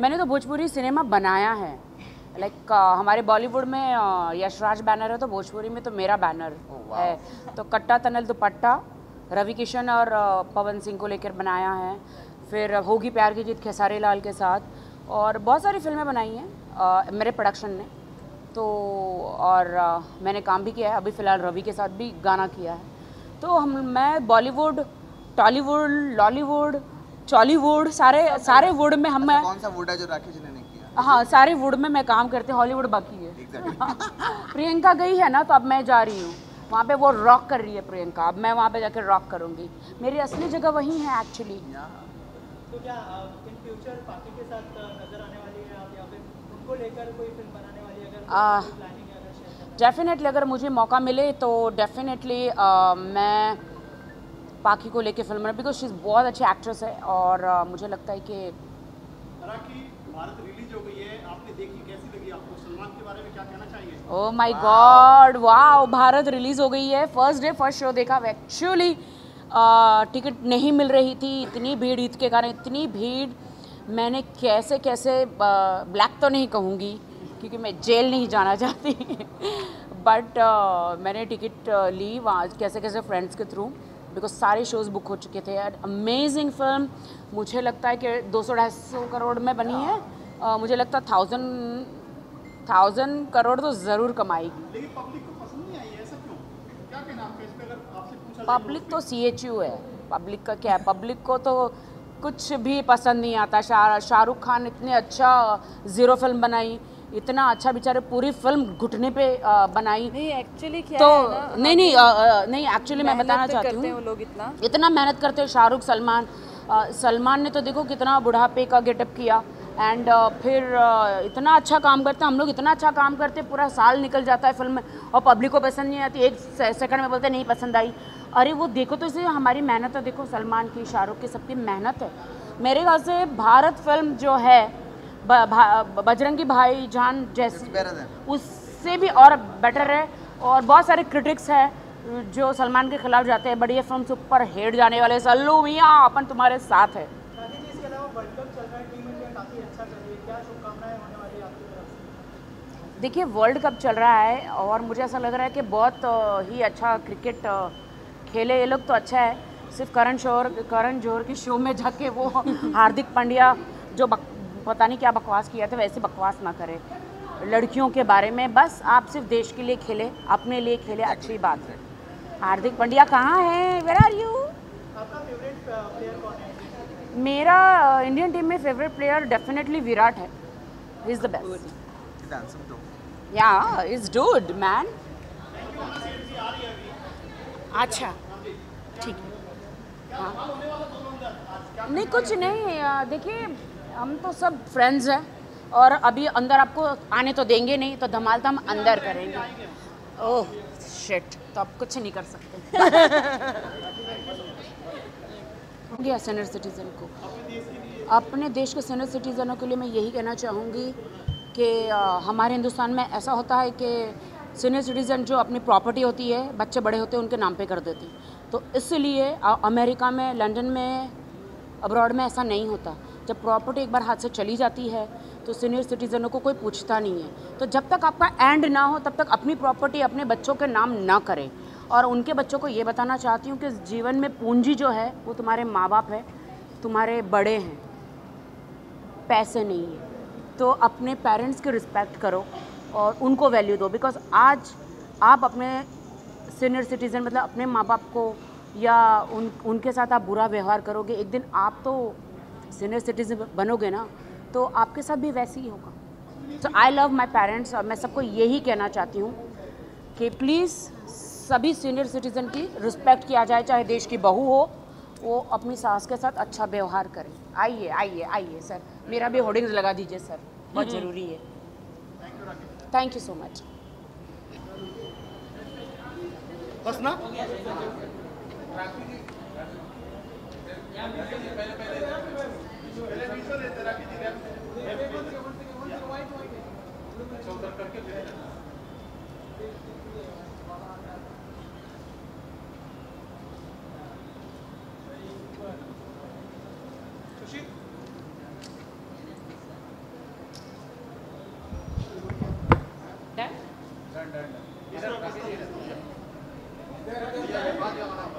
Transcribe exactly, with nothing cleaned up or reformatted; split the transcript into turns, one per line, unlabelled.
मैंने तो भोजपुरी सिनेमा बनाया है। लाइक like, uh, हमारे बॉलीवुड में uh, यशराज बैनर है, तो भोजपुरी में तो मेरा बैनर oh, wow. है। तो कट्टा तनल दुपट्टा रवि किशन और uh, पवन सिंह को लेकर बनाया है। फिर uh, होगी प्यार की जीत खेसारी लाल के साथ, और बहुत सारी फिल्में बनाई हैं uh, मेरे प्रोडक्शन ने। तो और uh, मैंने काम भी किया है, अभी फ़िलहाल रवि के साथ भी गाना किया है। तो हम मैं बॉलीवुड, टॉलीवुड, लॉलीवुड, चॉलीवुड, सारे सारे वुड में हम
कौन सा वुड है जो राखी जी ने नहीं किया?
हाँ, सारे वुड में मैं काम करती हूँ, हॉलीवुड बाकी है। exactly. प्रियंका गई है ना, तो अब मैं जा रही हूँ वहाँ पे, वो रॉक कर रही है प्रियंका, अब मैं वहाँ पे जाकर रॉक करूँगी। मेरी असली जगह वही है एक्चुअली।
तो क्या इन फ्यूचर पार्टी के साथ नजर आने वाली है आप, या फिर उनको लेकर कोई फिल्म बनाने वाली है? अगर प्लानिंग है, अगर शेयर करना।
डेफिनेटली अगर मुझे मौका मिले तो डेफिनेटली मैं पाखी को लेके फिल्म बना, बिकॉज शी इज़ बहुत अच्छी एक्ट्रेस है। और uh, मुझे लगता है कि
राखी भारत रिलीज हो गई है, आपने देखी, कैसी लगी आपको? सलमान के बारे में क्या कहना चाहिए?
ओह माय गॉड, वाह, भारत रिलीज हो गई है। फर्स्ट डे फर्स्ट शो देखा। एक्चुअली टिकट नहीं मिल रही थी, इतनी भीड़, ईद के कारण इतनी भीड़, मैंने कैसे कैसे, ब्लैक तो नहीं कहूँगी क्योंकि मैं जेल नहीं जाना चाहती बट uh, मैंने टिकट uh, ली वहाँ कैसे कैसे फ्रेंड्स के थ्रू, बिकॉज सारे शोज़ बुक हो चुके थे। यार अमेजिंग फिल्म, मुझे लगता है कि दो सौ ढाई सौ करोड़ में बनी है। uh, मुझे लगता है थाउजेंड थाउजेंड करोड़ तो ज़रूर कमाएगी।
लेकिन पब्लिक को पसंद नहीं आई है, ऐसा क्यों? क्या कहना आपका इस पे, अगर आपसे पूछा जाए?
पब्लिक तो सी एच यू है, पब्लिक का क्या है, पब्लिक को तो कुछ भी पसंद नहीं आता। शाह शाहरुख खान इतने अच्छा ज़ीरो फिल्म बनाई, इतना अच्छा बेचारे पूरी फिल्म घुटने पे आ, बनाई।
नहीं एक्चुअली क्या
तो
है ना,
नहीं नहीं आ, आ, नहीं एक्चुअली मैं बताना
तो
चाहती
हूँ
हूँ
लोग इतना
इतना मेहनत करते हैं। शाहरुख, सलमान, आ, सलमान ने तो देखो कितना बुढ़ापे का गेटअप किया, एंड फिर आ, इतना अच्छा काम करते हैं। हम लोग इतना अच्छा काम करते हैं, पूरा साल निकल जाता है फिल्म में, और पब्लिक को पसंद नहीं आती, एक सेकंड में बोलते नहीं पसंद आई। अरे वो देखो तो इसे हमारी मेहनत है, देखो सलमान की, शाहरुख की, सबकी मेहनत है। मेरे ख्याल से भारत फिल्म जो है बजरंगी भाईजान जैसी, उससे भी और बेटर है। और बहुत सारे क्रिटिक्स हैं जो सलमान के खिलाफ जाते हैं, बट ये फिल्म सुपर हिट जाने वाले। सल्लू मियाँ अपन तुम्हारे साथ है।
इसके अलावा वर्ल्ड कप चल रहा है, टीम इंडिया काफ़ी अच्छा चल रही है, क्या शुभकामनाएं होने वाली है आपकी तरफ से?
देखिए वर्ल्ड कप चल रहा है और मुझे ऐसा लग रहा है कि बहुत ही अच्छा क्रिकेट खेले ये लोग, तो अच्छा है। सिर्फ करण जौहर करण जौहर की शो में जाके वो हार्दिक पांड्या जो बक, पता नहीं क्या बकवास किया था, वैसे बकवास ना करे लड़कियों के बारे में। बस आप सिर्फ देश के लिए खेले, अपने लिए खेले, अच्छी बात है। हार्दिक पांड्या कहाँ है, वेयर आर यू?
आपका फेवरेट प्लेयर कौन है?
मेरा इंडियन टीम में फेवरेट प्लेयर डेफिनेटली विराट है। ही इज़ द बेस्ट। या इज डूड मैन। अच्छा ठीक है, हाँ नहीं कुछ नहीं। देखिए हम तो सब फ्रेंड्स हैं, और अभी अंदर आपको आने तो देंगे नहीं, तो धमाल तो हम अंदर करेंगे। ओह शिट, तो आप कुछ नहीं कर सकते गया सीनियर सिटीज़न को, अपने देश के सीनियर सिटीज़नों के लिए मैं यही कहना चाहूँगी कि हमारे हिंदुस्तान में ऐसा होता है कि सीनियर सिटीज़न जो अपनी प्रॉपर्टी होती है, बच्चे बड़े होते हैं उनके नाम पे कर देते हैं। तो इसलिए अमेरिका में, लंदन में, अब्रॉड में ऐसा नहीं होता। जब प्रॉपर्टी एक बार हाथ से चली जाती है तो सीनियर सिटीज़नों को कोई पूछता नहीं है। तो जब तक आपका एंड ना हो तब तक अपनी प्रॉपर्टी अपने बच्चों के नाम ना करें। और उनके बच्चों को ये बताना चाहती हूँ कि जीवन में पूंजी जो है वो तुम्हारे माँ बाप है, तुम्हारे बड़े हैं, पैसे नहीं है। तो अपने पेरेंट्स की रिस्पेक्ट करो और उनको वैल्यू दो, बिकॉज आज आप अपने सीनियर सिटीज़न मतलब अपने माँ बाप को या उन उनके साथ आप बुरा व्यवहार करोगे, एक दिन आप तो सीनियर सिटीज़न बनोगे ना, तो आपके साथ भी वैसे ही होगा। सो आई लव माई पेरेंट्स, और मैं सबको यही कहना चाहती हूँ कि प्लीज़ सभी सीनियर सिटीज़न की रिस्पेक्ट किया जाए, चाहे देश की बहू हो, वो अपनी सास के साथ अच्छा व्यवहार करें। आइए आइए आइए सर, मेरा भी होर्डिंग्स लगा दीजिए सर, बहुत ज़रूरी है। Thank you so much.
बस ना डन डन